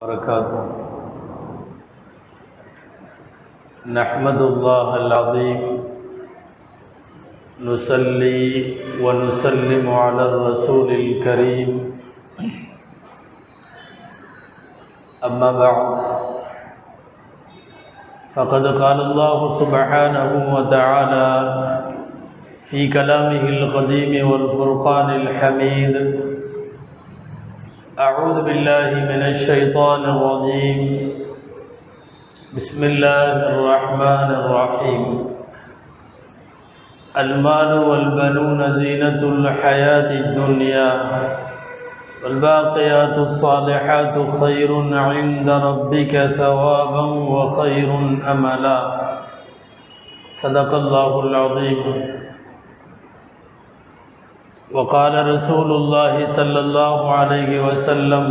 वबरकातुहू। नहमदुल्लाह अल-अज़ीम नुसल्ली व नुसल्लिमु अला रसूलिल करीम अम्मा बअद फ़क़द क़ाल अल्लाहु सुब्हानहु व तआला फ़ी कलामिहिल क़दीम वल फ़ुरक़ानिल हमीद। अऊज़ु बिल्लाहि मिनश शैतानिर रजीम। बिस्मिल्लाहिर रहमानिर रहीम। अल-मालु वल बनूना ज़ीनतुल हयातिद दुनिया वल बाक़ियातुस सालिहातु खैरुन इंदा रब्बिका सवाबन व खैरुन अमला। सदक़ल्लाहुल अज़ीम। वक़ाल रसूलुल्लाहि सल्लल्लाहु अलैहि वसल्लम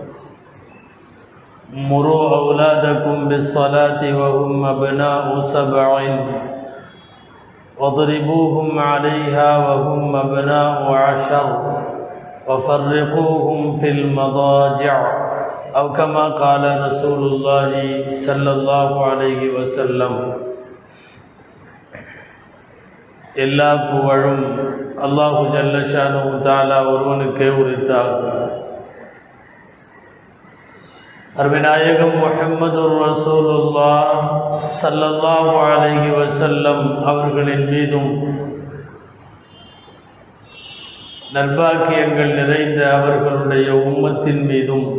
मुरू औलादकुम बिस्सलाति व हुम अब्नाउ सबअin वद्रिबूहुम अलैहा व हुम अब्नाउ अशर वफ़र्रिक़ूहुम फिल मदाजिअ औ कमा क़ाल रसूलुल्लाहि सल्लल्लाहु अलैहि वसल्लम। எல்லா புகழும் அல்லாஹு ஜல்ல ஷானுஹு தஆலா ஒருவனுக்கே உரித்தாகும். அருமைநாயகம் முஹம்மதுர் ரசூலுல்லாஹ் ஸல்லல்லாஹு அலைஹி வஸல்லம் அவர்களின் மீதும் நற்பாக்கியங்கள் நிறைந்த அவர்களுடைய உம்மத்தின் மீதும்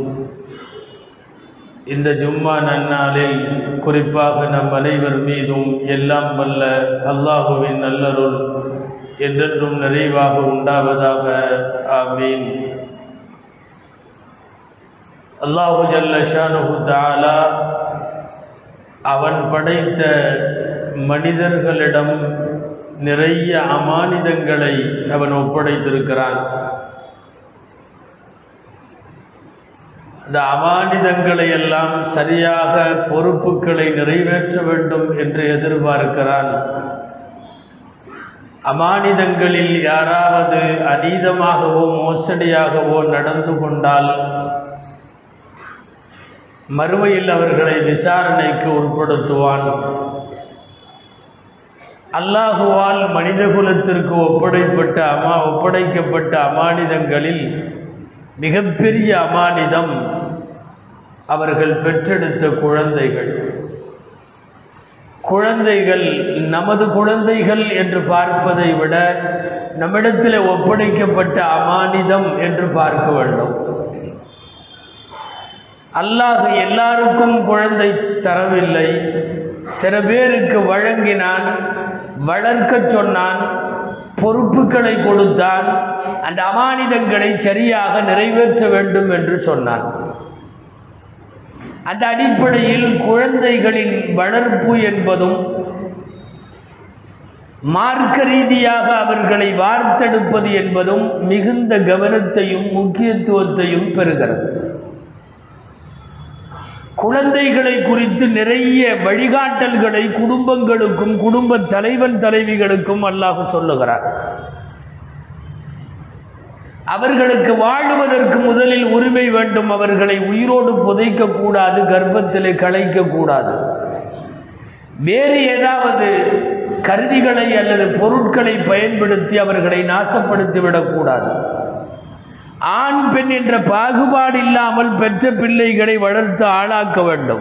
இந்த ஜும்மா நன்னாளில் குறிப்பாக நம் அனைவர் மீதும் எல்லாம் வல்ல அல்லாஹுவின் நல்லருள் என்றென்றும் நிறைவாக உண்டாவதாக. ஆமீன். அல்லாஹு ஜல்ல ஷானுஹு தஆலா அவன் படைத்த மனிதர்களிடம் நிறைய அமானிதங்களை அவன் ஒப்படைத்திருக்கிறான். அந்த அமானிதங்களை எல்லாம் சரியாக பொறுப்புகளை நிறைவேற்ற வேண்டும் என்று எதிர்பார்க்கிறான். அமானிதங்களில் யாராவது அதீதமாகவோ மோசடியாகவோ நடந்து கொண்டால் மறுமையில் அவர்களை விசாரணைக்கு உட்படுத்துவான். அல்லாஹுவால் மனிதகுலத்திற்கு ஒப்படைக்கப்பட்ட அமானிதங்களில் மிகப்பெரிய அமானிதம் அவர்கள் பெற்றெடுத்த குழந்தைகள். குழந்தைகள் நமது குழந்தைகள் என்று பார்ப்பதை விட நம்மிடத்தில் ஒப்படைக்கப்பட்ட அமானிதம் என்று பார்க்க வேண்டும். அல்லாஹ் எல்லாருக்கும் குழந்தை தரவில்லை, சில பேருக்கு வழங்கினான், வளர்க்க சொன்னான், பொறுப்புகளை கொடுத்தான், அந்த அமானிதங்களை சரியாக நிறைவேற்ற வேண்டும் என்று சொன்னான். அந்த அடிப்படையில் குழந்தைகளின் வளர்ப்பு என்பதும் மார்க்க ரீதியாக அவர்களை வார்த்தெடுப்பது என்பதும் மிகுந்த கவனத்தையும் முக்கியத்துவத்தையும் பெறுகிறது. குழந்தைகளை குறித்து நிறைய வழிகாட்டல்களை குடும்பங்களுக்கும் குடும்ப தலைவன் தலைவிகளுக்கும் அல்லாஹ் சொல்லுகிறார். அவர்களுக்கு வாழுவதற்கு முதலில் உரிமை வேண்டும். அவர்களை உயிரோடு புதைக்க கூடாது, கர்ப்பத்திலே கலைக்க கூடாது. வேறு ஏதாவது கருவிகளை அல்லது பொருட்களை பயன்படுத்தி அவர்களை நாசப்படுத்திவிடக்கூடாது. ஆண் பெண் என்ற பாகுபாடு இல்லாமல் பெற்ற பிள்ளைகளை வளர்த்து ஆளாக்க வேண்டும்.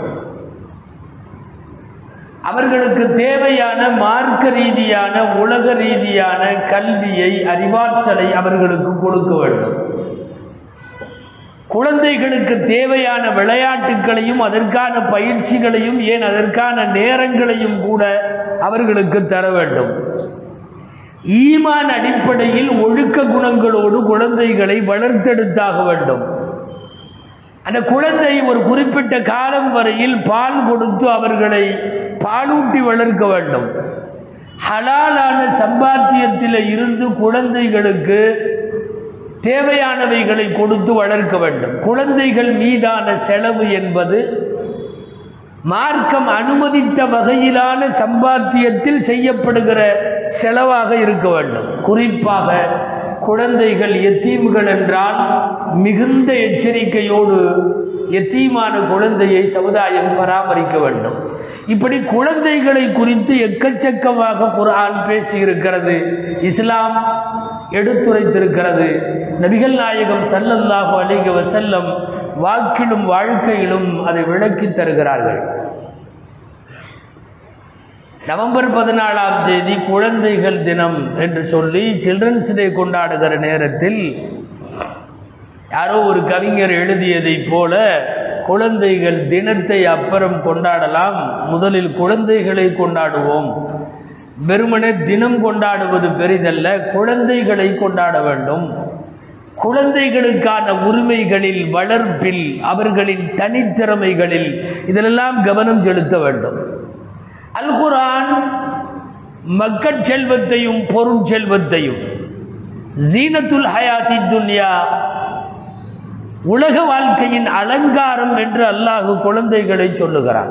அவர்களுக்கு தேவையான மார்க்க ரீதியான உலக ரீதியான கல்வியை அறிவாற்றலை அவர்களுக்கு கொடுக்க வேண்டும். குழந்தைகளுக்கு தேவையான விளையாட்டுகளையும் அதற்கான பயிற்சிகளையும் ஏன் அதற்கான நேரங்களையும் கூட அவர்களுக்கு தர வேண்டும். ஈமான் அடிப்படையில் ஒழுக்க குணங்களோடு குழந்தைகளை வளர்த்தெடுத்தாக வேண்டும். அந்த குழந்தை ஒரு குறிப்பிட்ட காலம் வரையில் பால் கொடுத்து அவர்களை பாலூட்டி வளர்க்க வேண்டும். ஹலாலான சம்பாத்தியத்தில் இருந்து குழந்தைகளுக்கு தேவையானவைகளை கொடுத்து வளர்க்க வேண்டும். குழந்தைகள் மீதான செலவு என்பது மார்க்கம் அனுமதித்த வகையிலான சம்பாத்தியத்தில் செய்யப்படுகிற செலவாக இருக்க வேண்டும். குறிப்பாக குழந்தைகள் எத்தீம்கள் என்றால் மிகுந்த எச்சரிக்கையோடு எத்தீமான குழந்தையை சமுதாயம் பராமரிக்க வேண்டும். இப்படி குழந்தைகளை குறித்து எக்கச்சக்கமாக குர்ஆன் பேசியிருக்கிறது, இஸ்லாம் எடுத்துரைத்திருக்கிறது. நபிகள் நாயகம் ஸல்லல்லாஹு அலைஹி வஸல்லம் வாக்கிலும் வாழ்க்கையிலும் அதை விளக்கி தருகிறார்கள். நவம்பர் 14ஆம் தேதி குழந்தைகள் தினம் என்று சொல்லி சில்ட்ரன்ஸ் டே கொண்டாடுகிற நேரத்தில் யாரோ ஒரு கவிஞர் எழுதியதைப் போல குழந்தைகள் தினத்தை அப்புறம் கொண்டாடலாம், முதலில் குழந்தைகளை கொண்டாடுவோம். வெறுமனே தினம் கொண்டாடுவது பெரிதல்ல, குழந்தைகளை கொண்டாட வேண்டும். குழந்தைகளுக்கான உரிமைகளில், வளர்ப்பில், அவர்களின் தனித்திறமைகளில் இதிலெல்லாம் கவனம் செலுத்த வேண்டும். அல் குர்ஆன் மக்கட் செல்வத்தையும் பொருட்செல்வத்தையும், ஜீனத்துல் ஹயாத்தி துன்யா, உலக வாழ்க்கையின் அலங்காரம் என்று அல்லாஹ் குழந்தைகளை சொல்லுகிறான்.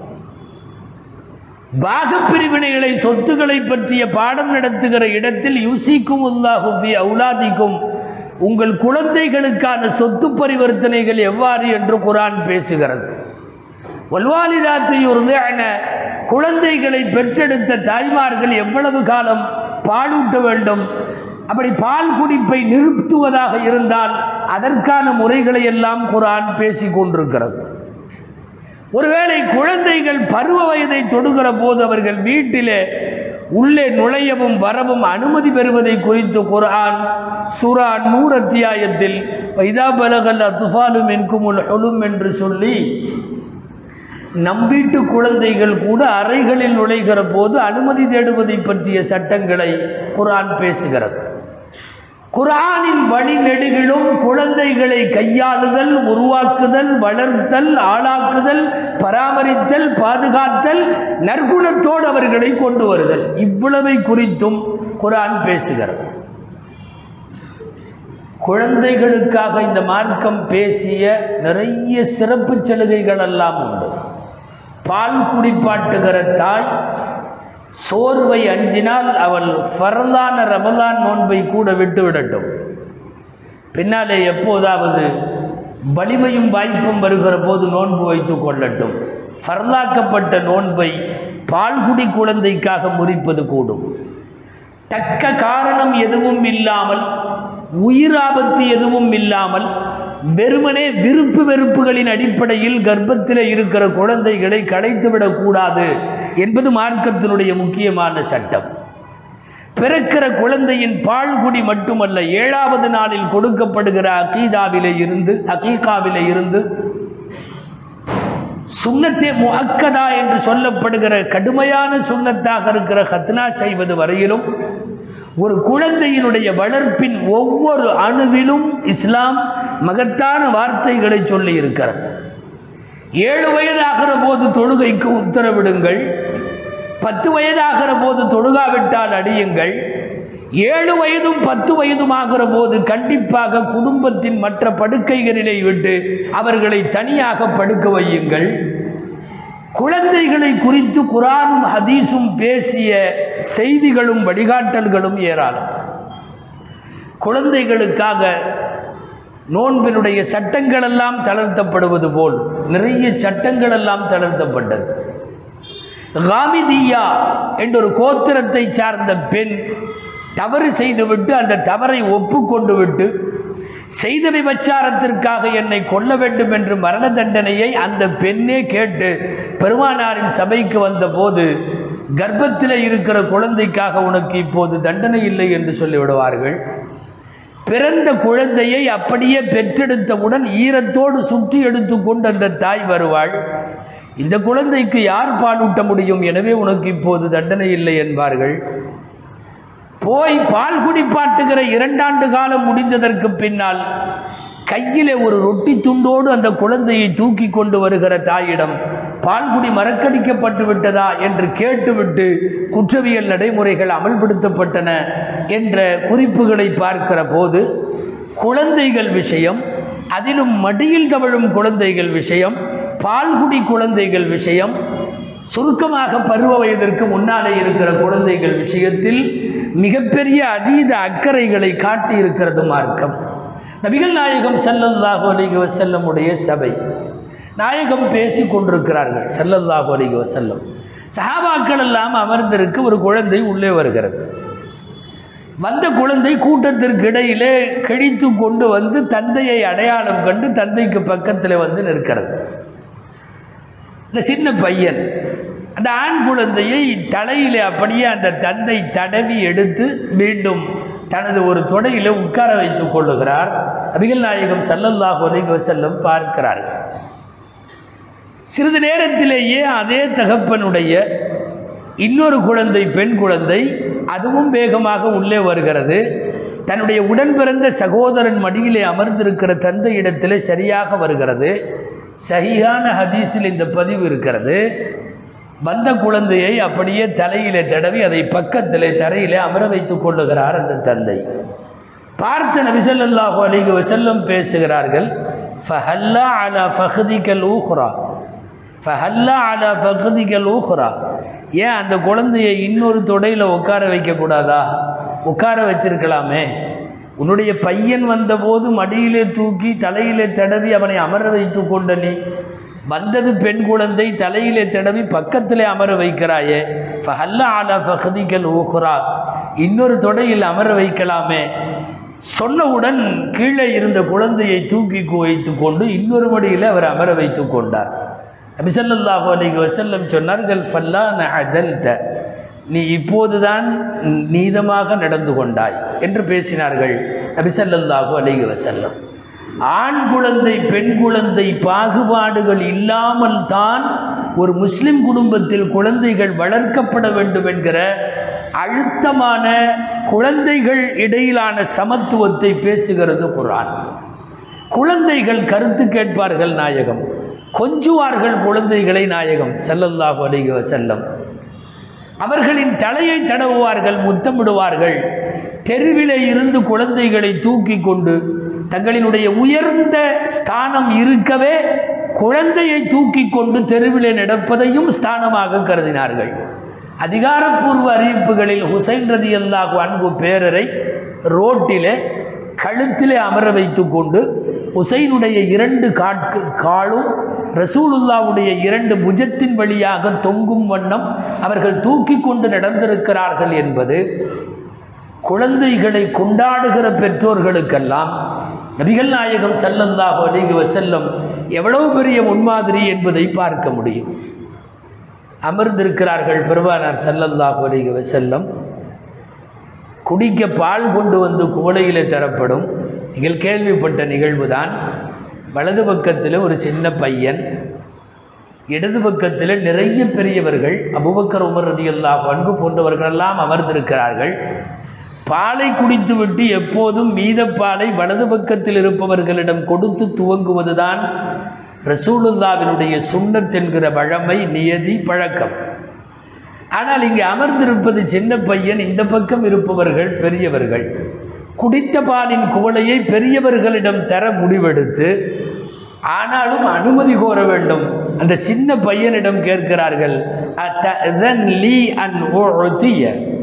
பாகப்பிரிவினைகளை, சொத்துக்களை பற்றிய பாடம் நடத்துகிற இடத்தில் யூசிக்குமுல்லாஹு ஃபீ அவுலாதிக்கும், உங்கள் குழந்தைகளுக்கான சொத்து பரிவர்த்தனைகள் எவ்வாறு என்று குர்ஆன் பேசுகிறது. வல்வாலிதாத்து யுர்திஅன, குழந்தைகளை பெற்றெடுத்த தாய்மார்கள் எவ்வளவு காலம் பாலூட்ட வேண்டும், அப்படி பால் குடிப்பை நிறுத்துவதாக இருந்தால் அதற்கான முறைகளை எல்லாம் குர்ஆன் பேசி கொண்டிருக்கிறது. ஒருவேளை குழந்தைகள் பருவ வயதை தொடுகிற போது அவர்கள் வீட்டிலே உள்ளே நுழையவும் வரவும் அனுமதி பெறுவதை குறித்து குர்ஆன் சூரா நூர் அத்தியாயத்தில் இதா பலகல் அத்ஃபாலு மின்குமுல் ஹுலும் என்று சொல்லி நம் வீட்டு குழந்தைகள் கூட அறைகளில் நுழைகிற போது அனுமதி தேடுவதை பற்றிய சட்டங்களை குர்ஆன் பேசுகிறது. குர்ஆனின் வழிநெடுகிலும் குழந்தைகளை கையாளுதல், உருவாக்குதல், வளர்த்தல், ஆளாக்குதல், பராமரித்தல், பாதுகாத்தல், நற்குணத்தோடு அவர்களை கொண்டு வருதல், இவ்வளவை குறித்தும் குர்ஆன் பேசுகிறது. குழந்தைகளுக்காக இந்த மார்க்கம் பேசிய நிறைய சிறப்பு சலுகைகள் எல்லாம் உண்டு. பால் குடிப்பாட்டுகிற தாய் சோர்வை அஞ்சினால் அவள் ஃபர்லான ரமலான் நோன்பை கூட விட்டு விடட்டும். பின்னாலே எப்போதாவது வலிமையும் வாய்ப்பும் வருகிற போது நோன்பு வைத்து கொள்ளட்டும். ஃபர்லாக்கப்பட்ட நோன்பை பால்குடி குழந்தைக்காக முறிப்பது கூடும். தக்க காரணம் எதுவும் இல்லாமல், உயிராபத்து எதுவும் இல்லாமல், வெறுமனே விருப்பு வெறுப்புகளின் அடிப்படையில் கர்ப்பத்தில் இருக்கிற குழந்தைகளை கடைத்துவிடக்கூடாது என்பது மார்க்கத்தினுடைய முக்கியமான சட்டம். பிறக்கிற குழந்தையின் பால்குடி மட்டுமல்ல, 7வது நாளில் கொடுக்கப்படுகிற அகீகாவிலே இருந்து சுன்னத்தே முஅக்கதா என்று சொல்லப்படுகிற கடுமையான சுன்னத்தாக இருக்கிற ஹத்னா செய்வது வரையிலும் ஒரு குழந்தையினுடைய வளர்ப்பின் ஒவ்வொரு அணுவிலும் இஸ்லாம் மகத்தான வார்த்தைகளை சொல்லி இருக்கிறது. 7 வயதாகிற போது தொழுகைக்கு உத்தரவிடுங்கள், 10 வயதாகிற போது தொழுகாவிட்டால் அடியுங்கள், 7 வயதும் 10 வயதும் ஆகிற போது கண்டிப்பாக குடும்பத்தின் மற்ற படுக்கைகளிலே விட்டு அவர்களை தனியாக படுக்க வையுங்கள். குழந்தைகளை குறித்து குர்ஆனும் ஹதீஸும் பேசிய செய்திகளும் வழிகாட்டல்களும் ஏராளம். குழந்தைகளுக்காக நோன்பினுடைய சட்டங்கள் எல்லாம் தளர்த்தப்படுவது போல் நிறைய சட்டங்கள் எல்லாம் தளர்த்தப்பட்டது. காமிதியா என்ற ஒரு கோத்திரத்தை சார்ந்த பெண் தவறு செய்துவிட்டு அந்த தவறை ஒப்புக்கொண்டு விட்டு செய்த விபச்சாரத்திற்காக என்னை கொல்ல வேண்டும் என்று மரண தண்டனையை அந்த பெண்ணே கேட்டு பெருமானாரின் சபைக்கு வந்தபோது கர்ப்பத்தில் இருக்கிற குழந்தைக்காக உனக்கு இப்போது தண்டனை இல்லை என்று சொல்லிவிடுவார்கள். பிறந்த குழந்தையை அப்படியே பெற்றெடுத்தவுடன் ஈரத்தோடு சுற்றி எடுத்துக்கொண்டு அந்த தாய் வருவாள். இந்த குழந்தைக்கு யார் பாலூட்ட முடியும், எனவே உனக்கு இப்போது தண்டனை இல்லை என்பார்கள். போய் பால் குடிப்பாட்டுகிற 2 ஆண்டு காலம் முடிந்ததற்கு பின்னால் கையிலே ஒரு ரொட்டி துண்டோடு அந்த குழந்தையை தூக்கி கொண்டு வருகிற தாயிடம் பால்குடி மறக்கடிக்கப்பட்டு விட்டதா என்று கேட்டுவிட்டு குற்றவியல் நடைமுறைகள் அமல்படுத்தப்பட்டன என்ற குறிப்புகளை பார்க்கிற போது குழந்தைகள் விஷயம், அதிலும் மடியில் தவழும் குழந்தைகள் விஷயம், பால்குடி குழந்தைகள் விஷயம், சுருக்கமாக பருவ வயதிற்கு முன்னாலே இருக்கிற குழந்தைகள் விஷயத்தில் மிகப்பெரிய அதீத அக்கறைகளை காட்டி இருக்கிறது மார்க்கம். நபிகள் நாயகம் ஸல்லல்லாஹு அலைஹி வஸல்லம் உடைய சபை நாயகம் பேசி கொண்டிருக்கிறார்கள் ஸல்லல்லாஹு அலைஹி வஸல்லம். சஹாபாக்கள் எல்லாம் அமர்ந்திருக்கு. ஒரு குழந்தை உள்ளே வருகிறது. வந்த குழந்தை கூட்டத்திற்கு இடையிலே கிழித்து கொண்டு வந்து தந்தையை அடையாளம் கண்டு தந்தைக்கு பக்கத்தில் வந்து நிற்கிறது. இந்த சின்ன பையன் அந்த ஆண் குழந்தையை தலையிலே அப்படியே அந்த தந்தை தடவி எடுத்து மீண்டும் தனது ஒரு தொடையிலே உட்கார வைத்துக் கொள்ளுகிறார். நபிகள் நாயகம் ஸல்லல்லாஹு அலைஹி வஸல்லம் பார்க்கிறார்கள். சிறிது நேரத்திலேயே அதே தகப்பனுடைய இன்னொரு குழந்தை, பெண் குழந்தை, அதுவும் வேகமாக உள்ளே வருகிறது. தன்னுடைய உடன் பிறந்த சகோதரன் மடியிலே அமர்ந்திருக்கிற தந்தை இடத்திலே சரியாக வருகிறது. சஹீஹான ஹதீஸில் இந்த பதிவு இருக்கிறது. வந்த குழந்தையை அப்படியே தலையிலே தடவி அதை பக்கத்திலே தரையிலே அமர வைத்துக் கொள்ளுகிறார் அந்த தந்தை. பார்த்த நபி ஸல்லல்லாஹு அலைஹி வஸல்லம் பேசுகிறார்கள், ஃபஹல்லா அலா ஃபஹ்திகல் ஊக்ரா, ஃபஹல்லா அலா ஃபஹ்திகல் ஊக்ரா. ஏன் அந்த குழந்தையை இன்னொரு தொடையில் உட்கார வைக்கக்கூடாதா? உட்கார வச்சிருக்கலாமே. உன்னுடைய பையன் வந்தபோது மடியிலே தூக்கி தலையிலே தடவி அவனை அமர வைத்து கொண்ட நீ, வந்தது பெண் குழந்தை, தலையிலே தடவி பக்கத்திலே அமர வைக்கிறாயே. ஃபஹல்லா அலா ஃபஹ்திகல் ஊக்ரா, இன்னொரு தொடையில் அமர வைக்கலாமே. சொன்னவுடன் கீழே இருந்த குழந்தையை தூக்கி வைத்து கொண்டு இன்னொரு மடியில் அவர் அமர வைத்து கொண்டார். நபி ஸல்லல்லாஹு அலைஹி வஸல்லம் சொன்னார்கள், ஃபல்லான அதல்த, நீ இப்போதுதான் நீதமாக நடந்து கொண்டாய் என்று பேசினார்கள் நபி ஸல்லல்லாஹு அலைஹி வஸல்லம். ஆண் குழந்தை பெண் குழந்தை பாகுபாடுகள் இல்லாமல் தான் ஒரு முஸ்லிம் குடும்பத்தில் குழந்தைகள் வளர்க்கப்பட வேண்டும் என்கிற அழுத்தமான குழந்தைகள் இடையிலான சமத்துவத்தை பேசுகிறது குர்ஆன். குழந்தைகள் கருத்து கேட்பார்கள் நாயகம், கொஞ்சுவார்கள் குழந்தைகளை நாயகம் ஸல்லல்லாஹு அலைஹி வஸல்லம். அவர்களின் தலையை தடவுவார்கள், முத்தமிடுவார்கள். தெருவிலே இருந்து குழந்தைகளை தூக்கி கொண்டு தங்களினுடைய உயர்ந்த ஸ்தானம் இருக்கவே குழந்தையை தூக்கி கொண்டு தெருவிலே நடப்பதையும் ஸ்தானமாக கருதினார்கள். அதிகாரப்பூர்வ அறிவிப்புகளில் ஹுசைன் ரலியல்லாஹு அன்ஹு பேரரை ரோட்டிலே கழுத்திலே அமர வைத்து கொண்டு ஹுசைனுடைய 2 காலும் ரசூலுல்லாவுடைய 2 புஜத்தின் வழியாக தொங்கும் வண்ணம் அவர்கள் தூக்கி கொண்டு நடந்திருக்கிறார்கள் என்பது குழந்தைகளை கொண்டாடுகிற பெற்றோர்களுக்கெல்லாம் நபிகள் நாயகம் ஸல்லல்லாஹு அலைஹி வஸல்லம் எவ்வளவு பெரிய முன்மாதிரி என்பதை பார்க்க முடியும். அமர்ந்திருக்கிறார்கள் பெருமானார் ஸல்லல்லாஹு அலைஹி வஸல்லம். குடிக்க பால் கொண்டு வந்து குவளையிலே தரப்படும். நீங்கள் கேள்விப்பட்ட நிகழ்வுதான். வலது பக்கத்தில் ஒரு சின்ன பையன், இடது பக்கத்தில் நிறைய பெரியவர்கள், அபூபக்கர், உமர் ரலியல்லாஹு அன்ஹு போன்றவர்களெல்லாம் அமர்ந்திருக்கிறார்கள். பாலை குடித்துவிட்டு எப்போதும் மீதப்பாலை வலது பக்கத்தில் இருப்பவர்களிடம் கொடுத்து துவங்குவதுதான் ரசூலுல்லாவினுடைய சுன்னத் என்கிற வழமை, நியதி, பழக்கம். ஆனால் இங்கே அமர்ந்திருப்பது சின்ன பையன், இந்த பக்கம் இருப்பவர்கள் பெரியவர்கள். குடித்த பாலின் குவளையை பெரியவர்களிடம் தர முடிவெடுத்து, ஆனாலும் அனுமதி கோர வேண்டும். அந்த சின்ன பையனிடம் கேட்கிறார்கள், அத்தஅதன் லீ அன் உஅதிய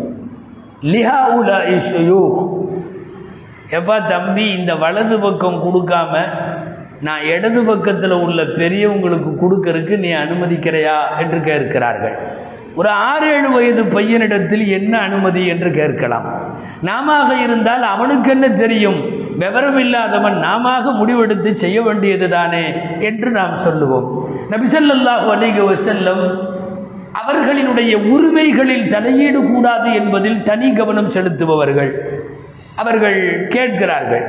லிஹாஉலாஇ ஷுயூக். எப்பா தம்பி, இந்த வலது பக்கம் கொடுக்காம நான் இடது பக்கத்தில் உள்ள பெரியவங்களுக்கு கொடுக்கறதுக்கு நீ அனுமதிக்கிறையா என்று கேட்கிறார்கள். ஒரு 6-7 வயது பையனிடத்தில் என்ன அனுமதி என்று கேட்கலாம். நாம இருந்தால் அவனுக்கு என்ன தெரியும், விவரம் இல்லாதவன் நாம முடிவெடுத்து செய்ய வேண்டியது தானே என்று நாம் சொல்லுவோம். நபி ஸல்லல்லாஹு அலைஹி வஸல்லம் அவர்களினுடைய உரிமைகளில் தலையீடு கூடாது என்பதில் தனி கவனம் செலுத்துபவர்கள். அவர்கள் கேட்கிறார்கள்,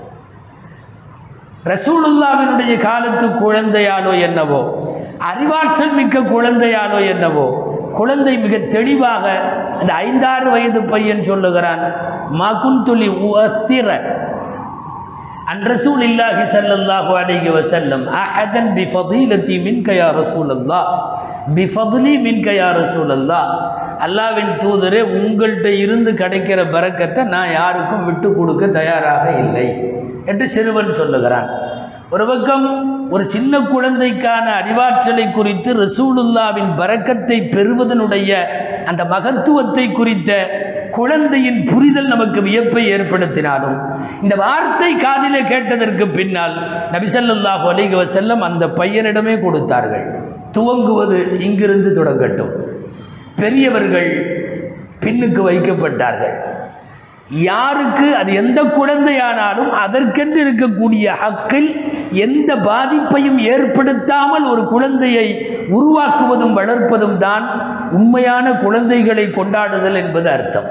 ரசூலுல்லாவினுடைய காலத்து குழந்தையாலோ என்னவோ, அறிவாற்றல் மிக்க குழந்தையாலோ என்னவோ, குழந்தை மிக தெளிவாக அந்த 5-6 வயது பையன் சொல்லுகிறான், மா குன்துலி உஅத்திர அன் ரசூலில்லாஹி ஸல்லல்லாஹு அலைஹி வஸல்லம் அஹதன் பிஃபதீலதி மின்க யா ரசூலல்லாஹ், பிஃபத்லி மின்க யா ரசூலல்லாஹ். அல்லாஹ்வின் தூதரே, உங்கள்கிட்ட இருந்து கிடைக்கிற பரக்கத்தை நான் யாருக்கும் விட்டு கொடுக்க தயாராக இல்லை என்று சிறுவன் சொல்லுகிறான். ஒரு பக்கம் ஒரு சின்ன குழந்தைக்கான அறிவாற்றலை குறித்து ரசூலுல்லாவின் பரக்கத்தை பெறுவதனுடைய அந்த மகத்துவத்தை குறித்த குழந்தையின் புரிதல் நமக்கு வியப்பை ஏற்படுத்தினாலும் இந்த வார்த்தை காதிலே கேட்டதற்கு பின்னால் நபி ஸல்லல்லாஹு அலைஹி வஸல்லம் அந்த பையனிடமே கொடுத்தார்கள். துவங்குவது இங்கிருந்து தொடங்கட்டும். பெரியவர்கள் பின்னுக்கு வைக்கப்பட்டார்கள். யாருக்கு அது எந்த குழந்தையானாலும் அதற்கென்று இருக்கக்கூடிய ஹக்கில் எந்த பாதிப்பையும் ஏற்படுத்தாமல் ஒரு குழந்தையை உருவாக்குவதும் வளர்ப்பதும் தான் உண்மையான குழந்தைகளை கொண்டாடுதல் என்பது அர்த்தம்.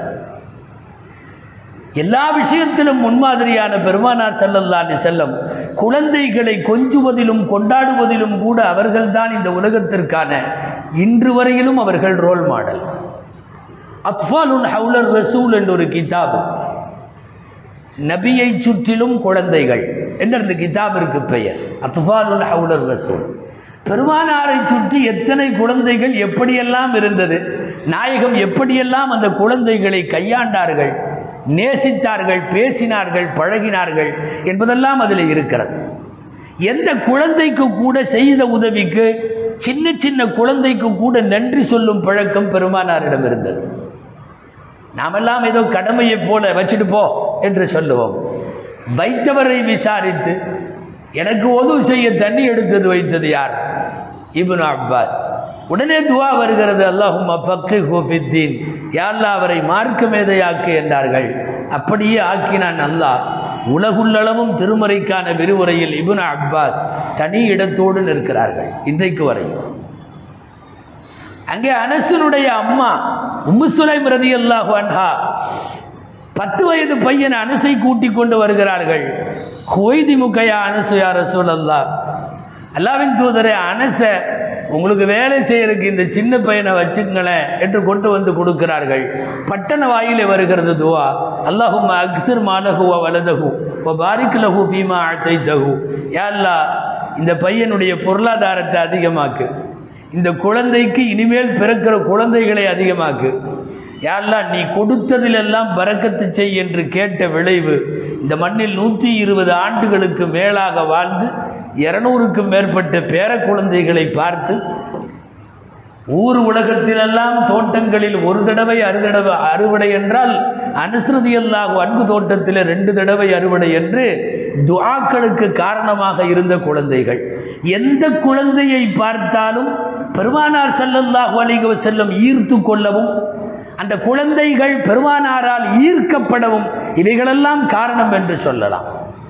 எல்லா விஷயத்திலும் முன்மாதிரியான பெருமானார் ஸல்லல்லாஹு அலைஹி வஸல்லம் குழந்தைகளை கொஞ்சுவதிலும் கொண்டாடுவதிலும் கூட அவர்கள்தான் இந்த உலகத்திற்கான இன்று வரையிலும் அவர்கள் ரோல் மாடல். அத்ஃபாலுன் ஹவுலர் ரசூல் என்ற ஒரு கிதாபு, நபியை சுற்றிலும் குழந்தைகள் என்ற இந்த கிதாபிற்கு பெயர் அத்ஃபாலுன் ஹவுலர் ரசூல். பெருமானாரை சுற்றி எத்தனை குழந்தைகள் எப்படியெல்லாம் இருந்தது, நாயகம் எப்படியெல்லாம் அந்த குழந்தைகளை கையாண்டார்கள், நேசித்தார்கள், பேசினார்கள், பழகினார்கள் என்பதெல்லாம் அதில் இருக்கிறது. எந்த குழந்தைக்கு கூட செய்த உதவிக்கு சின்ன சின்ன குழந்தைக்கு கூட நன்றி சொல்லும் பழக்கம் பெருமானாரிடம் இருந்தது. நாமெல்லாம் ஏதோ கடமையை போல வச்சுட்டு போ என்று சொல்லுவோம். வைத்தவரை விசாரித்து எனக்கு உதவி செய்ய தண்ணி எடுத்தது வைத்தது யார்? Ibn Abbas. உடனே துவா வருகிறது, அல்லாஹும்ம ஃபக்கிஹு ஃபித்தீன், யா அல்லாஹ் அவரை மார்க்க மேதையாக்கு என்றார்கள். அப்படியே ஆக்கினான் அல்லாஹ். உலகுள்ளளவும் திருமறைக்கான விரிவுரையில் இப்னு அப்பாஸ் தனி இடத்தோடு நிற்கிறார்கள் இன்றைக்கு வரை. அங்கே அனஸினுடைய அம்மா உம்மு சுலைம் ரலியல்லாஹு அன்ஹா 10 வயது பையன் அனஸை கூட்டிக் கொண்டு வருகிறார்கள். ஹுவைதி முக்கையா அனசு யா ரசூலல்லாஹ், அல்லாஹ்வின் தூதரே, அனஸ உங்களுக்கு வேலை செய்யறதுக்கு இந்த சின்ன பையனை வச்சுங்களேன் என்று கொண்டு வந்து கொடுக்கிறார்கள். பட்டண வாயிலே வருகிறது துவா, அல்லாஹும்ம அக்ஸிர் மாலஹு வ வலதஹு வ பாரிக் லஹு ஃபீமா அதைதஹு, யா அல்லாஹ் இந்த பையனுடைய பொருளாதாரத்தை அதிகமாக்கு, இந்த குழந்தைக்கு இனிமேல் பிறக்கிற குழந்தைகளை அதிகமாக்கு, யா அல்லாஹ் நீ கொடுத்ததிலெல்லாம் பரக்கத்து செய் என்று கேட்ட விளைவு இந்த மண்ணில் 120 ஆண்டுகளுக்கு மேலாக வாழ்ந்து 200க்கும் மேற்பட்ட பேர குழந்தைகளை பார்த்து ஊர் உலகத்திலெல்லாம் தோட்டங்களில் ஒரு தடவை அறுவடை என்றால் அனஸ் ரலியல்லாஹு அன்ஹு தோட்டத்தில் 2 தடவை அறுவடை என்று துஆக்களுக்கு காரணமாக இருந்த குழந்தைகள். எந்த குழந்தையை பார்த்தாலும் பெருமானார் ஸல்லல்லாஹு அலைஹி வஸல்லம் ஈர்த்து கொள்ளவும் அந்த குழந்தைகள் பெருமானாரால் ஈர்க்கப்படவும் இவைகளெல்லாம் காரணம் என்று சொல்லலாம்.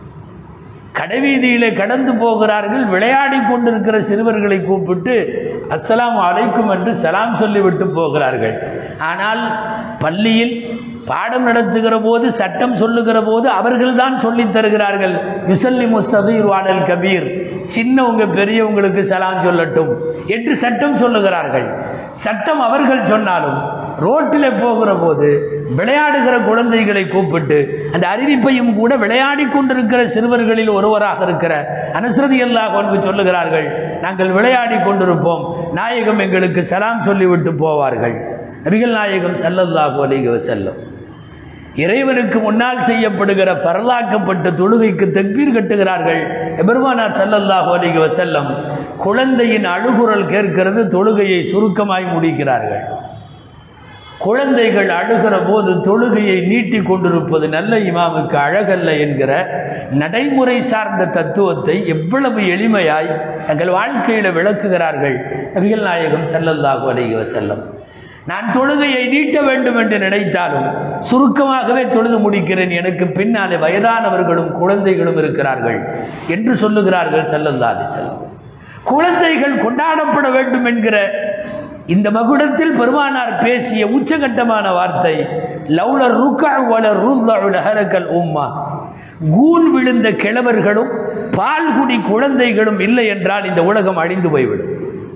கடைவீதியிலே கடந்து போகிறார்கள், விளையாடி கொண்டிருக்கிற சிறுவர்களை கூப்பிட்டு அஸ்ஸலாமு அலைக்கும் என்று சலாம் சொல்லிவிட்டு போகிறார்கள். ஆனால் பள்ளியில் பாடம் நடத்துகிற போது, சட்டம் சொல்லுகிற போது அவர்கள்தான் சொல்லித் தருகிறார்கள், யுசல்லிமு ஸகீரு அலல் கபீர், சின்னவங்க பெரியவங்களுக்கு சலாம் சொல்லட்டும் என்று சட்டம் சொல்லுகிறார்கள். சட்டம் அவர்கள் சொன்னாலும் ரோட்டில் போகிற போது விளையாடுகிற குழந்தைகளை கூப்பிட்டு அந்த அறிவிப்பையும் கூட விளையாடி கொண்டிருக்கிற சிறுவர்களில் ஒருவராக இருக்கிற அனஸ் ரலியல்லாஹு அன்ஹு சொல்லுகிறார்கள், நாங்கள் விளையாடி கொண்டிருப்போம், நாயகம் எங்களுக்கு சலாம் சொல்லிவிட்டு போவார்கள். நபிகள் நாயகம் ஸல்லல்லாஹு அலைஹி வஸல்லம் இறைவனுக்கு முன்னால் செய்யப்படுகிற ஃபர்லாக்கப்பட்ட தொழுகைக்கு தக்பீர் கட்டுகிறார்கள். பெருமானார் ஸல்லல்லாஹு அலைஹி வஸல்லம் குழந்தையின் அழுகுரல் கேட்கிறது, தொழுகையை சுருக்கமாய் முடிக்கிறார்கள். குழந்தைகள் அழுகிற போது தொழுகையை நீட்டி கொண்டிருப்பது நல்ல இமாமுக்கு அழகல்ல என்கிற நடைமுறை சார்ந்த தத்துவத்தை எவ்வளவு எளிமையாய் தங்கள் வாழ்க்கையில் விளக்குகிறார்கள் நபிகள் நாயகம் ஸல்லல்லாஹு அலைஹி வஸல்லம். நான் தொழுகையை நீட்ட வேண்டும் என்று நினைத்தாலும் சுருக்கமாகவே தொழுது முடிக்கிறேன், எனக்கு பின்னாலே வயதானவர்களும் குழந்தைகளும் இருக்கிறார்கள் என்று சொல்லுகிறார்கள் ஸல்லல்லாஹு அலைஹி வஸல்லம். குழந்தைகள் கொண்டாடப்பட வேண்டும் என்கிற இந்த மகுடத்தில் பெருமானார் பேசிய உச்சகட்டமான வார்த்தை, லௌலர் ருக்கா வல ருல்லஉல் ஹரக்கல் உம்மா, கூன் விழுந்த கிழவர்களும் பால்குடி குழந்தைகளும் இல்லை என்றால் இந்த உலகம் அழிந்து போய்விடும்.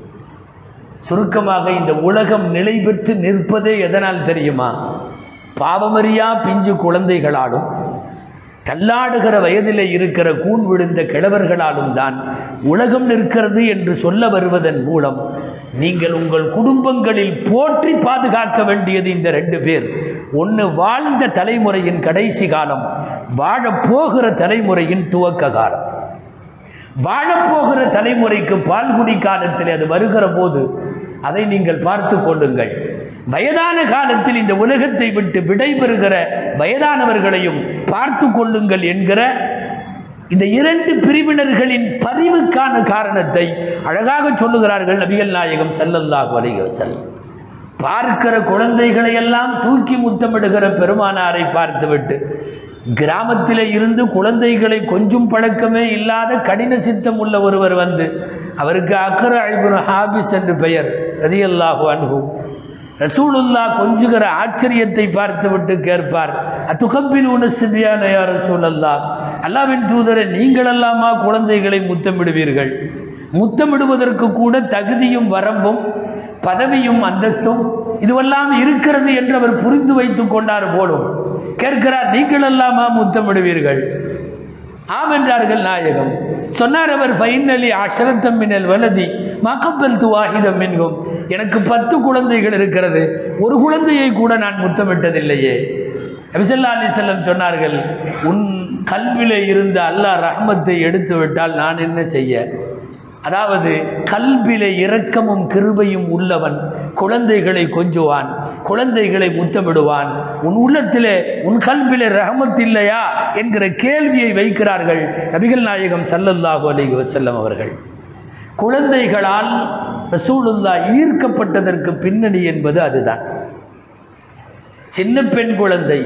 சுருக்கமாக இந்த உலகம் நிலை பெற்று நிற்பதே எதனால் தெரியுமா? பாவமறியா பிஞ்சு குழந்தைகளாலும் தள்ளாடுகிற வயதிலே இருக்கிற கூன் விழுந்த கிழவர்களாலும் தான் உலகம் நிற்கிறது என்று சொல்ல வருவதன் மூலம் நீங்கள் உங்கள் குடும்பங்களில் போற்றி பாதுகாக்க வேண்டியது இந்த 2 பேர். ஒன்று வாழ்ந்த தலைமுறையின் கடைசி காலம், வாழப்போகிற தலைமுறையின் துவக்க காலம். வாழப்போகிற தலைமுறைக்கு பால்குடி காலத்தில் அது வருகிற போது அதை நீங்கள் பார்த்து கொள்ளுங்கள். வயதான காலத்தில் இந்த உலகத்தை விட்டு விடைபெறுகிற வயதானவர்களையும் பார்த்து கொள்ளுங்கள் என்கிற இந்த இரண்டு பிரிவினர்களின் பரிவுக்கான காரணத்தை அழகாக சொல்லுகிறார்கள் நபிகள் நாயகம் ஸல்லல்லாஹு அலைஹி வஸல்லம். பார்க்கிற குழந்தைகளை எல்லாம் தூக்கி முத்தமிடுகிற பெருமானாரை பார்த்துவிட்டு கிராமத்திலே இருந்து குழந்தைகளை கொஞ்சம் பழக்கமே இல்லாத கடின சித்தம் உள்ள ஒருவர் வந்து, அவருக்கு அக்ரா இப்னு ஹாபிஸ் என்று பெயர், ரலியல்லாஹு அன்ஹு, ரசூலுல்லாஹ் கொஞ்சுகிற ஆச்சரியத்தை பார்த்துவிட்டு கேட்பார், அத்துகப்பிலூன சிபியான யா ரசூலல்லாஹ், அல்லாஹ்வின் தூதரே நீங்களெல்லாமா குழந்தைகளை முத்தமிடுவீர்கள்? முத்தமிடுவதற்கு கூட தகுதியும் வரம்பும் பதவியும் அந்தஸ்தும் இதுவெல்லாம் இருக்கிறது என்று அவர் புரிந்து வைத்துக் கொண்டார் போலும். கேட்கிறார், நீங்கள் எல்லாமா முத்தமிடுவீர்கள்? ஆம் என்றார்கள் நாயகம். சொன்னார் அவர், ஃபைனலி அஷரத்தம் மினல் வலதி மகப்பல் துவாஹிதம் என்கும், எனக்கு 10 குழந்தைகள் இருக்கிறது, ஒரு குழந்தையை கூட நான் முத்தமிட்டதில்லையே. நபி ஸல்லல்லாஹு அலைஹி வஸல்லம் சொன்னார்கள், உன் கல்விலே இருந்த அல்லாஹ் ரஹ்மத்தை எடுத்து விட்டால் நான் என்ன செய்ய? அதாவது கல்விலே இரக்கமும் கிருபையும் உள்ளவன் குழந்தைகளை கொஞ்சுவான், குழந்தைகளை முத்தமிடுவான். உன் உள்ளத்திலே உன் கல்விலே ரஹமத் இல்லையா என்கிற கேள்வியை வைக்கிறார்கள் நபிகள் நாயகம் ஸல்லல்லாஹு அலைஹி வஸல்லம் அவர்கள். குழந்தைகளால் ரசூலுல்லாஹ் ஈர்க்கப்பட்டதற்கு பின்னணி என்பது அதுதான். சின்ன பெண் குழந்தை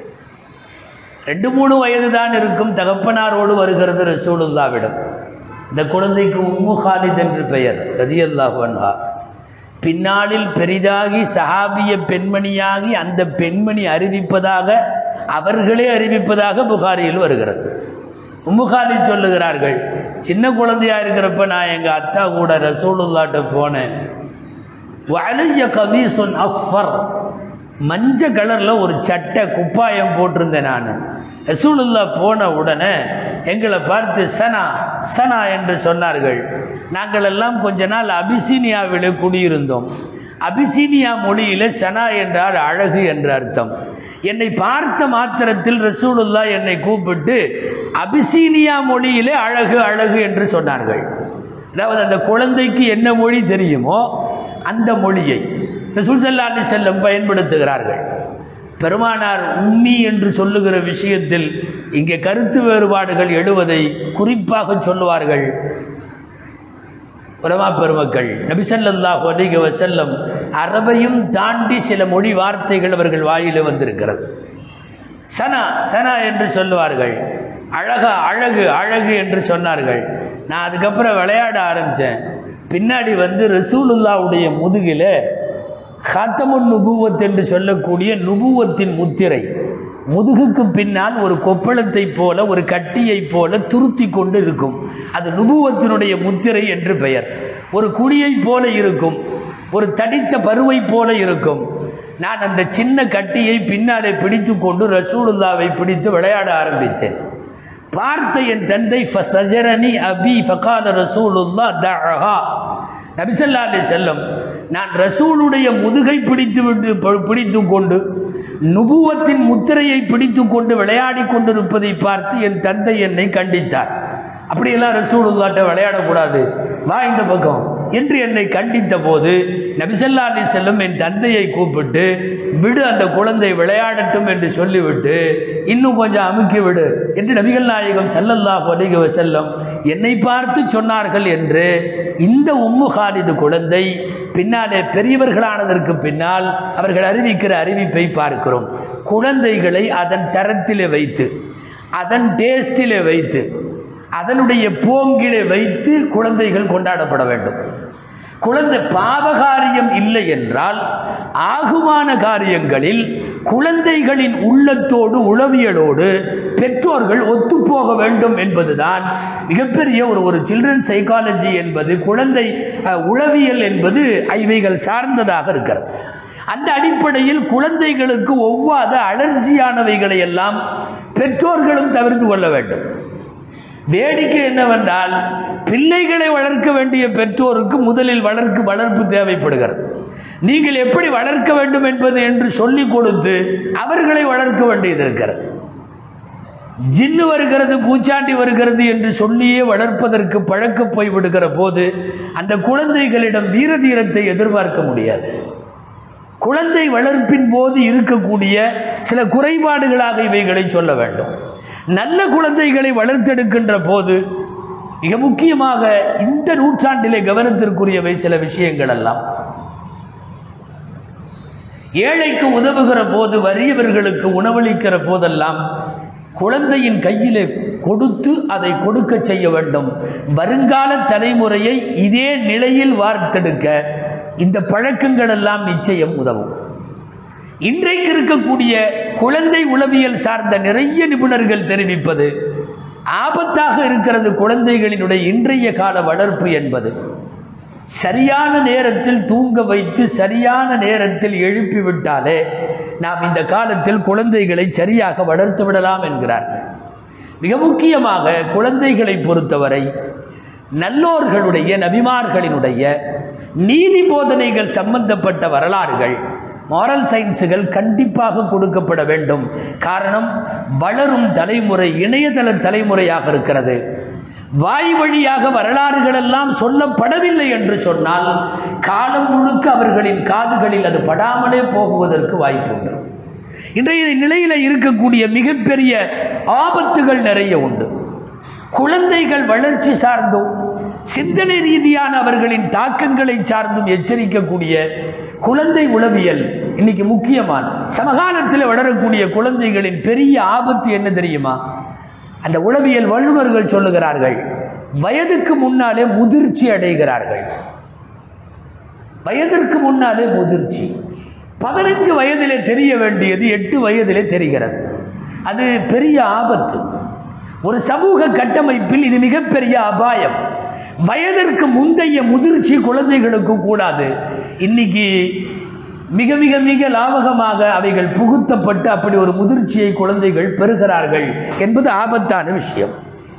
2-3 வயது தான் இருக்கும், தகப்பனாரோடு வருகிறது ரசூலுல்லாவிடம். இந்த குழந்தைக்கு உம்மு ஹாலித் என்று பெயர், ரலியல்லாஹு அன்ஹா. பின்னாளில் பெரிதாகி சஹாபிய பெண்மணியாகி அந்த பெண்மணி அறிவிப்பதாக, அவர்களே அறிவிப்பதாக புகாரியில் வருகிறது. உம்மு ஹாலித் சொல்லுகிறார்கள், சின்ன குழந்தையா இருக்கிறப்ப நான் எங்கள் அத்தா கூட ரசூலுல்லாஹ்ட்ட போனேன். வஅலைய கமீசுன் அஸ்ஃபர், மஞ்சள் கலரில் ஒரு சட்டை குப்பாயம் போட்டிருந்தேன் நான். ரசூலுல்லாஹ் போன உடனே எங்களை பார்த்து சனா சனா என்று சொன்னார்கள். நாங்கள் எல்லாம் கொஞ்ச நாள் அபிசீனியாவில் குடியிருந்தோம். அபிசீனியா மொழியில் சனா என்றால் அழகு என்ற அர்த்தம். என்னை பார்த்த மாத்திரத்தில் ரசூலுல்லாஹ் என்னை கூப்பிட்டு அபிசீனியா மொழியிலே அழகு அழகு என்று சொன்னார்கள். அதாவது அந்த குழந்தைக்கு என்ன மொழி தெரியுமோ அந்த மொழியை ரசூல் ஸல்லல்லாஹு அலைஹி வஸல்லம் பயன்படுத்துகிறார்கள். பெருமானார் உம்மி என்று சொல்லுகிற விஷயத்தில் இங்கே கருத்து வேறுபாடுகள் எழுவதை குறிப்பாக சொல்லுவார்கள் உலமா பெருமக்கள். நபி ஸல்லல்லாஹு அலைஹி வஸல்லம் அரபையும் தாண்டி சில மொழி வார்த்தைகள் அவர்கள் வாயிலே வந்திருக்கிறது. சனா சனா என்று சொல்லுவார்கள், அழகா அழகு அழகு என்று சொன்னார்கள். நான் அதுக்கப்புறம் விளையாட ஆரம்பித்தேன். பின்னாடி வந்து ரசூலுல்லாவுடைய முதுகில் ஹாத்தமுன் நுபுவத் என்று சொல்லக்கூடிய நுபுவத்தின் முத்திரை, முதுகுக்கு பின்னால் ஒரு கொப்பளத்தை போல ஒரு கட்டியை போல துருத்தி கொண்டு இருக்கும். அது நுபுவத்தினுடைய முத்திரை என்று பெயர். ஒரு குழியை போல இருக்கும், ஒரு தடித்த பருவை போல இருக்கும். நான் அந்த சின்ன கட்டியை பின்னாலே பிடித்து கொண்டு ரசூலுல்லாவை பிடித்து விளையாட ஆரம்பித்தேன். பார்த்த என் தந்தை ஃபஸஜரனி அபி ஃபகால ரசூலுல்லாஹ் தஅஹா. நபி ஸல்லல்லாஹு அலைஹி வஸல்லம் நான் ரசூலுடைய முதுகை பிடித்து கொண்டு நுபுவத்தின் முத்திரையை பிடித்து கொண்டு விளையாடி கொண்டிருப்பதை பார்த்து என் தந்தை என்னை கண்டித்தார். அப்படியெல்லாம் ரசூலுல்லாஹ்ட்ட விளையாடக்கூடாது, வா இந்த பக்கம் என்று என்னை கண்டித்த போது நபி ஸல்லல்லாஹு அலைஹி வஸல்லம் என் தந்தையை கூப்பிட்டு, விடு அந்த குழந்தை விளையாடட்டும் என்று சொல்லிவிட்டு இன்னும் கொஞ்சம் அமுக்கி விடு என்று நபிகள் நாயகம் ஸல்லல்லாஹு அலைஹி வஸல்லம் என்னை பார்த்து சொன்னார்கள் என்று இந்த உம்மு ஹாலிது குழந்தை பின்னாலே பெரியவர்களானதற்கு பின்னால் அவர்கள் அறிவிக்கிற அறிவிப்பை பார்க்கிறோம். குழந்தைகளை அதன் தரத்திலே வைத்து, அதன் டேஸ்டிலே வைத்து, அதனுடைய போங்கிலே வைத்து குழந்தைகள் கொண்டாடப்பட வேண்டும். குழந்தை பாவகாரியம் இல்லை என்றால் ஆகுமான காரியங்களில் குழந்தைகளின் உள்ளத்தோடு உளவியலோடு பெற்றோர்கள் ஒத்துப்போக வேண்டும் என்பதுதான் மிகப்பெரிய ஒரு சில்ட்ரன் சைக்காலஜி என்பது, குழந்தை உளவியல் என்பது இவைகள் சார்ந்ததாக இருக்கிறது. அந்த அடிப்படையில் குழந்தைகளுக்கு ஒவ்வாத அலர்ஜியானவைகளை எல்லாம் பெற்றோர்களும் தவிர்த்து கொள்ள வேண்டும். வேடிக்கை என்னவென்றால், பிள்ளைகளை வளர்க்க வேண்டிய பெற்றோருக்கு முதலில் வளர்ப்பு தேவைப்படுகிறது. நீங்கள் எப்படி வளர்க்க வேண்டும் என்பது என்று சொல்லிக் கொடுத்து அவர்களை வளர்க்க வேண்டியது இருக்கிறது. ஜின்னு வருகிறது, பூச்சாண்டி வருகிறது என்று சொல்லியே வளர்ப்பதற்கு பழக்க போய் விடுகிற போது அந்த குழந்தைகளிடம் வீரதீரத்தை எதிர்பார்க்க முடியாது. குழந்தை வளர்ப்பின் போது இருக்கக்கூடிய சில குறைபாடுகளாக இவைகளை சொல்ல வேண்டும். நல்ல குழந்தைகளை வளர்த்தெடுக்கின்ற போது மிக முக்கியமாக இந்த நூற்றாண்டிலே கவனத்திற்குரியவை சில விஷயங்கள் எல்லாம். ஏழைக்கு உதவுகிற போது, வறியவர்களுக்கு உணவளிக்கிற போதெல்லாம் குழந்தையின் கையிலே கொடுத்து அதை கொடுக்க செய்ய வேண்டும். வருங்கால தலைமுறையை இதே நிலையில் வார்த்தெடுக்க இந்த பழக்கங்கள் எல்லாம் நிச்சயம் உதவும். இன்றைக்கு இருக்கக்கூடிய குழந்தை உளவியல் சார்ந்த நிறைய நிபுணர்கள் தெரிவிப்பது ஆபத்தாக இருக்கிறது. குழந்தைகளினுடைய இன்றைய கால வளர்ப்பு என்பது சரியான நேரத்தில் தூங்க வைத்து சரியான நேரத்தில் எழுப்பிவிட்டாலே நாம் இந்த காலத்தில் குழந்தைகளை சரியாக வளர்த்து விடலாம் என்கிறார்கள். மிக முக்கியமாக குழந்தைகளை பொறுத்தவரை நல்லோர்களுடைய நபிமார்களினுடைய நீதி போதனைகள் சம்பந்தப்பட்ட வரலாறுகள், மாரல் சயின்ஸுகள் கண்டிப்பாக கொடுக்கப்பட வேண்டும். காரணம், வளரும் தலைமுறை இணையதள தலைமுறையாக இருக்கிறது. வாய் வழியாக வரலாறுகள் எல்லாம் சொல்லப்படவில்லை என்று சொன்னால் காலம் முழுக்க அவர்களின் காதுகளில் அது படாமலே போகுவதற்கு வாய்ப்புண்டு. இன்றைய நிலையில் இருக்கக்கூடிய மிகப்பெரிய ஆபத்துகள் நிறைய உண்டு. குழந்தைகள் வளர்ச்சி சார்ந்தும் சிந்தனை ரீதியான அவர்களின் தாக்கங்களை சார்ந்தும் எச்சரிக்கக்கூடிய குழந்தை உளவியல் இன்னைக்கு முக்கியமான. சமகாலத்தில் வளரக்கூடிய குழந்தைகளின் பெரிய ஆபத்து என்ன தெரியுமா? அந்த உளவியல் வல்லுநர்கள் சொல்லுகிறார்கள், வயதுக்கு முன்னாலே முதிர்ச்சி அடைகிறார்கள். வயதிற்கு முன்னாலே முதிர்ச்சி. 15 வயதிலே தெரிய வேண்டியது 8 வயதிலே தெரிகிறது. அது பெரிய ஆபத்து. ஒரு சமூக கட்டமைப்பில் இது மிகப்பெரிய அபாயம். வயதிற்கு முந்தைய முதிர்ச்சி குழந்தைகளுக்கு கூடாது. இன்னைக்கு மிக மிக மிக லாபகமாக அவைகள் புகுத்தப்பட்டு அப்படி ஒரு முதிர்ச்சியை குழந்தைகள் பெறுகிறார்கள் என்பது ஆபத்தான விஷயம்.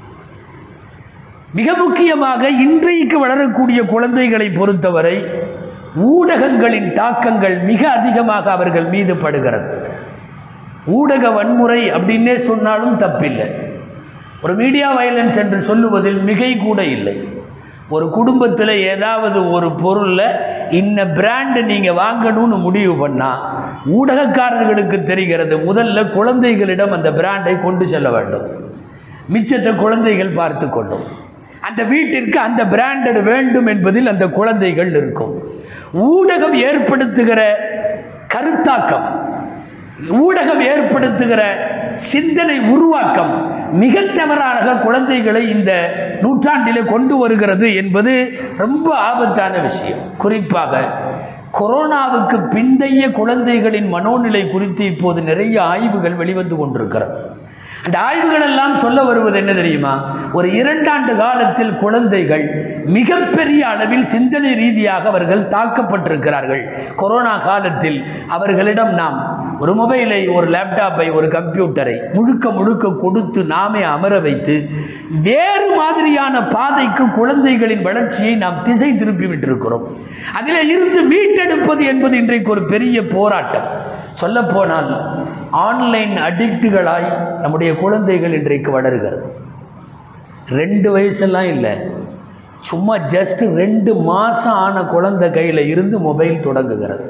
மிக முக்கியமாக இன்றைக்கு வளரக்கூடிய குழந்தைகளை பொறுத்தவரை ஊடகங்களின் தாக்கங்கள் மிக அதிகமாக அவர்கள் மீது படுகிறது. ஊடக வன்முறை அப்படின்னே சொன்னாலும் தப்பில்லை. ஒரு மீடியா வயலன்ஸ் என்று சொல்லுவதில் மிகை கூட இல்லை. ஒரு குடும்பத்தில் ஏதாவது ஒரு பொருளில் இன்ன பிராண்டு நீங்கள் வாங்கணும்னு முடிவு பண்ணால் ஊடகக்காரர்களுக்கு தெரிகிறது, முதல்ல குழந்தைகளிடம் அந்த பிராண்டை கொண்டு செல்ல வேண்டும். மிச்சத்தை குழந்தைகள் பார்த்து கொள்ளும். அந்த வீட்டிற்கு அந்த பிராண்டட் வேண்டும் என்பதில் அந்த குழந்தைகள் இருக்கும். ஊடகம் ஏற்படுத்துகிற கருத்தாக்கம், ஊடகம் ஏற்படுத்துகிற சிந்தனை உருவாக்கம் மிக தவறாக குழந்தைகளை இந்த நூற்றாண்டிலே கொண்டு வருகிறது என்பது ரொம்ப ஆபத்தான விஷயம். குறிப்பாக கொரோனாவுக்கு பிந்தைய குழந்தைகளின் மனோநிலை குறித்து இப்போது நிறைய ஆய்வுகள் வெளிவந்து கொண்டிருக்கிறது. அந்த ஆய்வுகள் எல்லாம் சொல்ல வருவது என்ன தெரியுமா? ஒரு 2 ஆண்டு காலத்தில் குழந்தைகள் மிகப்பெரிய அளவில் சிந்தனை ரீதியாக அவர்கள் தாக்கப்பட்டிருக்கிறார்கள். கொரோனா காலத்தில் அவர்களிடம் நாம் ஒரு மொபைலை, ஒரு லேப்டாப்பை, ஒரு கம்ப்யூட்டரை முழுக்க முழுக்க கொடுத்து நாமே அமர வைத்து வேறு மாதிரியான பாதைக்கு குழந்தைகளின் வளர்ச்சியை நாம் திசை திருப்பி விட்டிருக்கிறோம். அதிலே இருந்து மீட்டெடுப்பது என்பது இன்றைக்கு ஒரு பெரிய போராட்டம். சொல்லப்போனால் ஆன்லைன் அடிக்டுகளாய் நம்முடைய குழந்தைகள் இன்றைக்கு வளருகிறது. 2 வயசெல்லாம் இல்லை, சும்மா ஜஸ்ட் 2 மாதம் ஆன குழந்தை கையில் இருந்து மொபைல் தொடங்குகிறது.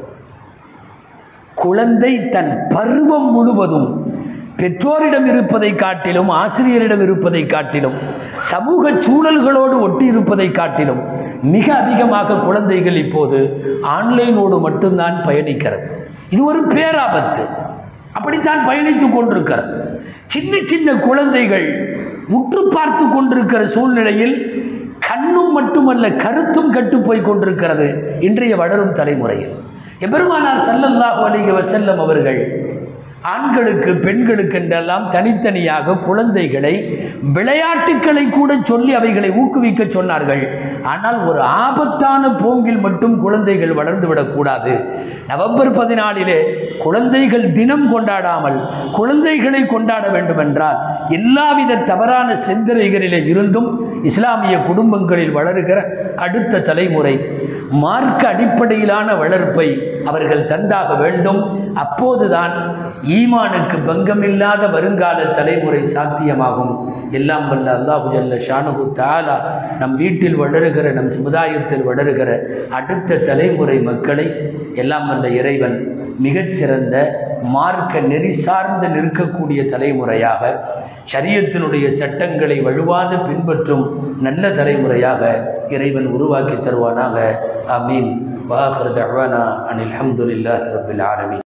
குழந்தை தன் பருவம் முழுவதும் பெற்றோரிடம் இருப்பதை காட்டிலும், ஆசிரியரிடம் இருப்பதை காட்டிலும், சமூக சூழல்களோடு ஒட்டி இருப்பதை காட்டிலும் மிக அதிகமாக குழந்தைகள் இப்போது ஆன்லைனோடு மட்டும்தான் பயணிக்கிறது. இது ஒரு பேராபத்து. அப்படித்தான் பயணித்துக் கொண்டிருக்கிறது. சின்ன சின்ன குழந்தைகள் உற்று பார்த்து கொண்டிருக்கிற சூழ்நிலையில் கண்ணும் மட்டுமல்ல கருத்தும் கட்டுப்போய் கொண்டிருக்கிறது இன்றைய வளரும் தலைமுறையில். எபெருமானார் ஸல்லல்லாஹு அலைஹி வஸல்லம் அவர்கள் ஆண்களுக்கு பெண்களுக்கு என்றெல்லாம் தனித்தனியாக குழந்தைகளை விளையாட்டுக்களை கூட சொல்லி அவைகளை ஊக்குவிக்க சொன்னார்கள். ஆனால் ஒரு ஆபத்தான போங்கில் மட்டும் குழந்தைகள் வளர்ந்துவிடக்கூடாது. நவம்பர் 14 குழந்தைகள் தினம் கொண்டாடாமல் குழந்தைகளை கொண்டாட வேண்டும் என்றால் எல்லாவித தவறான சிந்தனைகளிலே இருந்தும் இஸ்லாமிய குடும்பங்களில் வளருகிற அடுத்த தலைமுறை மார்க்க அடிப்படையிலான வளர்ப்பை அவர்கள் தந்தாக வேண்டும். அப்போதுதான் ஈமானுக்கு பங்கமில்லாத வருங்கால தலைமுறை சாத்தியமாகும். எல்லாம் வல்ல அல்லாஹு ஜல்ல ஷானுஹு தஆலா நம் வீட்டில் வளருகிற, நம் சமுதாயத்தில் வளருகிற அடுத்த தலைமுறை மக்களை எல்லாம் வல்ல இறைவன் மிகச்சிறந்த மார்க்க நெறி சார்ந்து நிற்கக்கூடிய தலைமுறையாக, ஷரியத்தினுடைய சட்டங்களை வழுவாது பின்பற்றும் நல்ல தலைமுறையாக இறைவன் உருவாக்கி தருவானாக. ஆமீன். வாஹிரு தஅவானா அனில் ஹம்துலில்லாஹி ரப்பில் ஆலமீன்.